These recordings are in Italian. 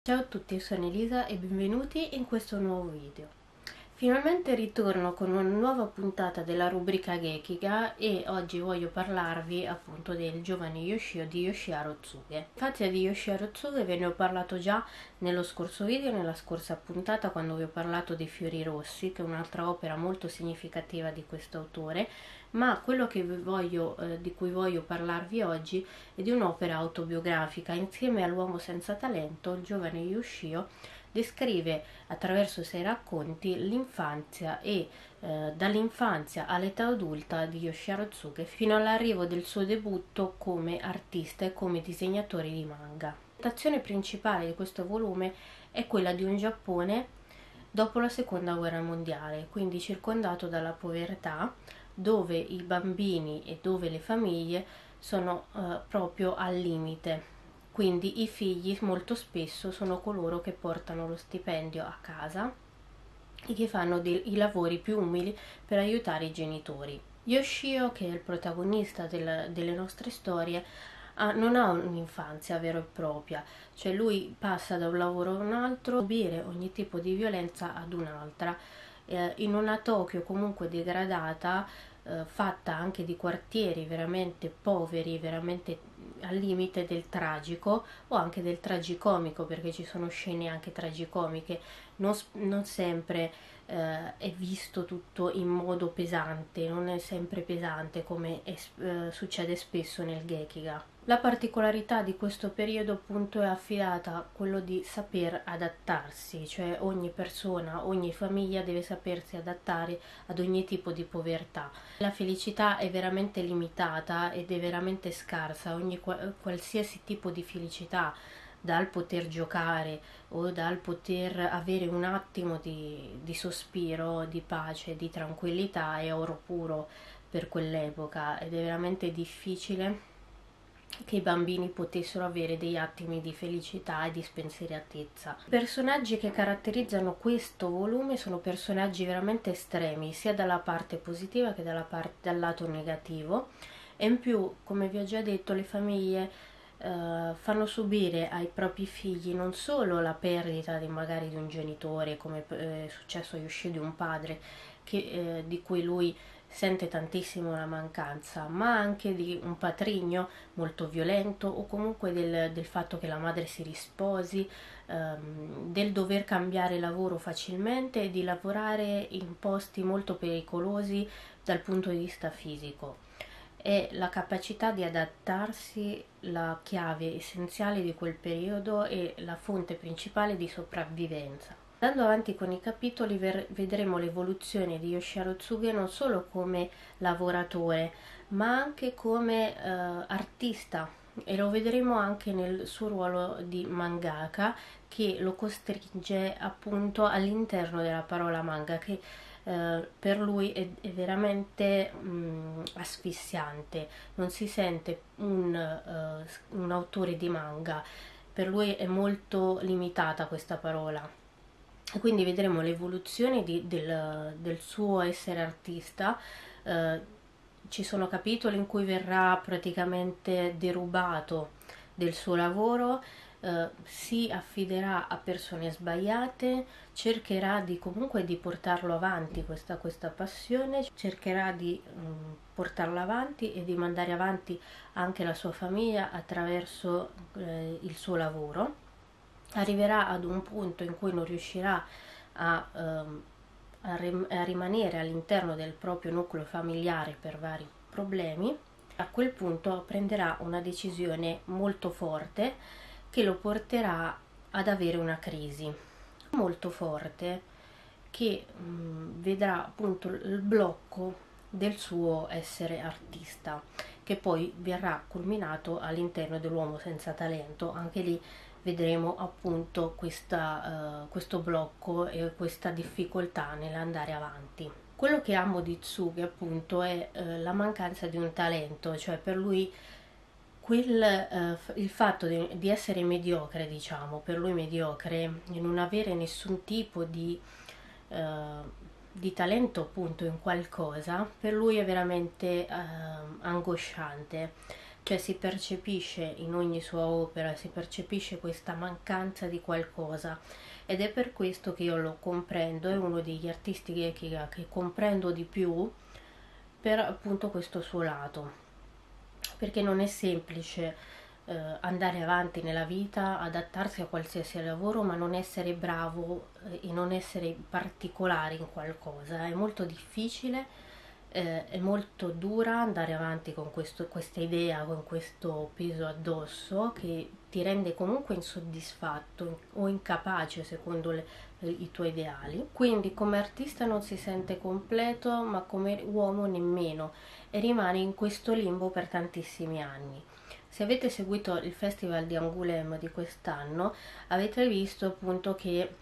Ciao a tutti, sono Elisa e benvenuti in questo nuovo video. Finalmente ritorno con una nuova puntata della rubrica Gekiga e oggi voglio parlarvi appunto del giovane Yoshio di Yoshiharu Tsuge. Infatti di Yoshiharu Tsuge ve ne ho parlato già nello scorso video, nella scorsa puntata, quando vi ho parlato dei Fiori Rossi, che è un'altra opera molto significativa di questo autore, ma quello che di cui voglio parlarvi oggi è di un'opera autobiografica. Insieme all'uomo senza talento, il giovane Yoshio descrive attraverso 6 racconti l'infanzia e dall'infanzia all'età adulta di Yoshiharu Tsuge fino all'arrivo del suo debutto come artista e come disegnatore di manga. La presentazione principale di questo volume è quella di un Giappone dopo la seconda guerra mondiale, quindi circondato dalla povertà, dove i bambini e dove le famiglie sono proprio al limite. Quindi i figli molto spesso sono coloro che portano lo stipendio a casa e che fanno i lavori più umili per aiutare i genitori. Yoshio, che è il protagonista delle nostre storie, non ha un'infanzia vera e propria, cioè lui passa da un lavoro a un altro, subire ogni tipo di violenza ad un'altra, in una Tokyo comunque degradata, fatta anche di quartieri veramente poveri, veramente al limite del tragico o anche del tragicomico, perché ci sono scene anche tragicomiche. Non sempre è visto tutto in modo pesante, non è sempre pesante come succede spesso nel Gekiga. La particolarità di questo periodo appunto è affidata a quello di saper adattarsi, cioè ogni persona, ogni famiglia deve sapersi adattare ad ogni tipo di povertà. La felicità è veramente limitata ed è veramente scarsa, qualsiasi tipo di felicità, dal poter giocare o dal poter avere un attimo di sospiro, di pace, di tranquillità, è oro puro per quell'epoca ed è veramente difficile che i bambini potessero avere degli attimi di felicità e di spensieratezza. I personaggi che caratterizzano questo volume sono personaggi veramente estremi, sia dalla parte positiva che dal lato negativo, e in più, come vi ho già detto, le famiglie fanno subire ai propri figli non solo la perdita magari di un genitore, come è successo a Yoshio, di un padre di cui lui sente tantissimo la mancanza, ma anche di un patrigno molto violento, o comunque del fatto che la madre si risposi, del dover cambiare lavoro facilmente e di lavorare in posti molto pericolosi dal punto di vista fisico. È la capacità di adattarsi la chiave essenziale di quel periodo e la fonte principale di sopravvivenza. Andando avanti con i capitoli vedremo l'evoluzione di Yoshiharu Tsuge non solo come lavoratore, ma anche come artista, e lo vedremo anche nel suo ruolo di mangaka, che lo costringe appunto all'interno della parola manga, che per lui è veramente asfissiante. Non si sente un autore di manga, per lui è molto limitata questa parola. E quindi vedremo l'evoluzione del suo essere artista. Ci sono capitoli in cui verrà praticamente derubato del suo lavoro, si affiderà a persone sbagliate, cercherà comunque di portarlo avanti questa passione, cercherà di portarla avanti e di mandare avanti anche la sua famiglia attraverso il suo lavoro. Arriverà ad un punto in cui non riuscirà a rimanere all'interno del proprio nucleo familiare per vari problemi. A quel punto prenderà una decisione molto forte che lo porterà ad avere una crisi molto forte, che vedrà appunto il blocco del suo essere artista, che poi verrà culminato all'interno dell'uomo senza talento. Anche lì vedremo appunto questo blocco e questa difficoltà nell'andare avanti. Quello che amo di Tsuge appunto è la mancanza di un talento, cioè per lui il fatto di essere mediocre, diciamo, per lui mediocre, di non avere nessun tipo di talento appunto in qualcosa, per lui è veramente angosciante, cioè si percepisce in ogni sua opera, si percepisce questa mancanza di qualcosa, ed è per questo che io lo comprendo, è uno degli artisti Gekiga che comprendo di più per appunto questo suo lato, perché non è semplice andare avanti nella vita, adattarsi a qualsiasi lavoro, ma non essere bravo e non essere particolare in qualcosa. È molto difficile, è molto dura andare avanti con questa idea, con questo peso addosso che ti rende comunque insoddisfatto o incapace secondo i tuoi ideali. Quindi come artista non si sente completo, ma come uomo nemmeno, e rimane in questo limbo per tantissimi anni. Se avete seguito il festival di Angoulême di quest'anno, avete visto appunto che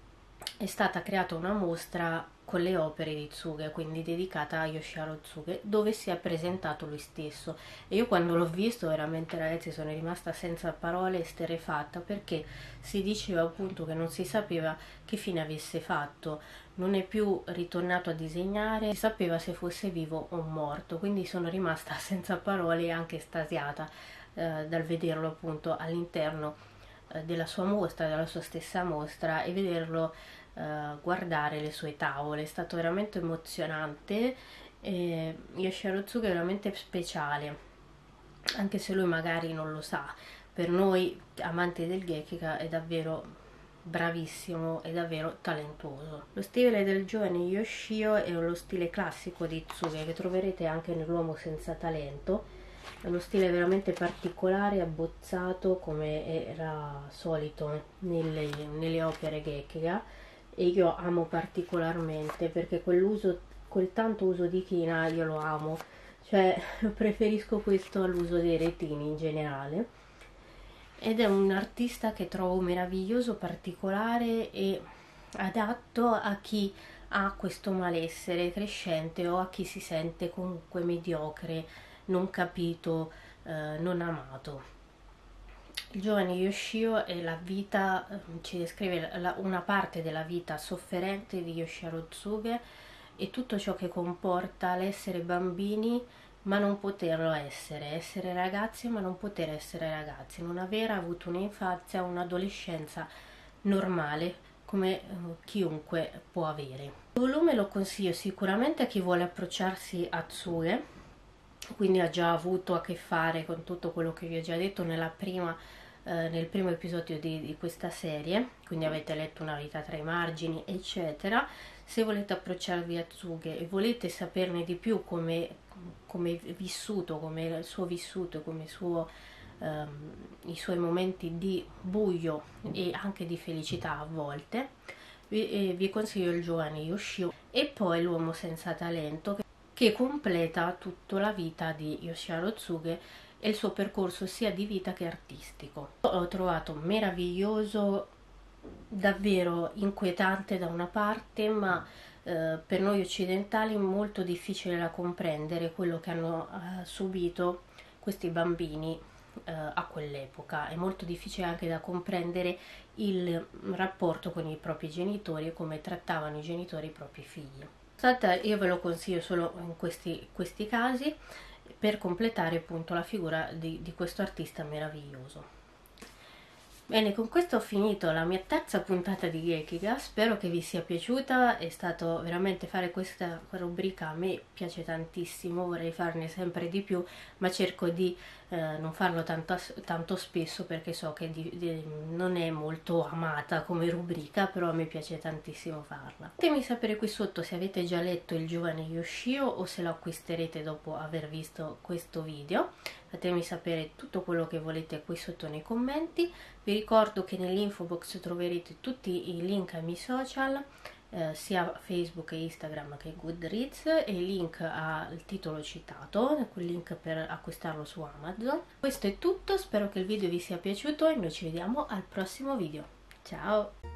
è stata creata una mostra con le opere di Tsuge, quindi dedicata a Yoshihiro Tsuge, dove si è presentato lui stesso. E io quando l'ho visto veramente, ragazzi, sono rimasta senza parole, esterrefatta, perché si diceva appunto che non si sapeva che fine avesse fatto, non è più ritornato a disegnare, si sapeva se fosse vivo o morto, quindi sono rimasta senza parole e anche estasiata dal vederlo appunto all'interno della sua mostra, della sua stessa mostra, e vederlo guardare le sue tavole. È stato veramente emozionante. Yoshihiro Tsuge è veramente speciale, anche se lui magari non lo sa. Per noi amanti del Gekiga è davvero bravissimo e davvero talentuoso. Lo stile del giovane Yoshio è lo stile classico di Tsuge, che troverete anche nell'Uomo senza talento. È uno stile veramente particolare, abbozzato come era solito nelle opere Gekiga, e io amo particolarmente perché quel tanto uso di china io lo amo, cioè preferisco questo all'uso dei retini in generale. Ed è un artista che trovo meraviglioso, particolare e adatto a chi ha questo malessere crescente o a chi si sente comunque mediocre, non capito, non amato. Il giovane Yoshio è la vita, ci descrive una parte della vita sofferente di Yoshihiro Tsuge e tutto ciò che comporta l'essere bambini ma non poterlo essere ragazzi ma non poter essere ragazzi, non aver avuto un'infanzia, un'adolescenza normale come chiunque può avere. Il volume lo consiglio sicuramente a chi vuole approcciarsi a Tsuge, quindi ha già avuto a che fare con tutto quello che vi ho già detto nel primo episodio di questa serie, quindi avete letto Una vita tra i margini eccetera. Se volete approcciarvi a Tsuge e volete saperne di più come vissuto, come il suo vissuto, come i suoi momenti di buio e anche di felicità a volte, vi consiglio Il giovane Yoshio e poi L'uomo senza talento, che completa tutta la vita di Yoshihiro Tsuge e il suo percorso sia di vita che artistico. L'ho trovato meraviglioso, davvero inquietante da una parte, ma per noi occidentali molto difficile da comprendere quello che hanno subito questi bambini a quell'epoca. È molto difficile anche da comprendere il rapporto con i propri genitori e come trattavano i genitori i propri figli. Io ve lo consiglio solo in questi casi per completare appunto la figura di questo artista meraviglioso. Bene, con questo ho finito la mia terza puntata di Gekiga, spero che vi sia piaciuta, è stato veramente fare questa rubrica, a me piace tantissimo, vorrei farne sempre di più, ma cerco di non farlo tanto spesso perché so che non è molto amata come rubrica, però a me piace tantissimo farla. Fatemi sapere qui sotto se avete già letto Il giovane Yoshio o se lo acquisterete dopo aver visto questo video. Fatemi sapere tutto quello che volete qui sotto nei commenti. Vi ricordo che nell'info box troverete tutti i link ai miei social, sia Facebook e Instagram che Goodreads, e il link al titolo citato, quel link per acquistarlo su Amazon. Questo è tutto, spero che il video vi sia piaciuto e noi ci vediamo al prossimo video. Ciao!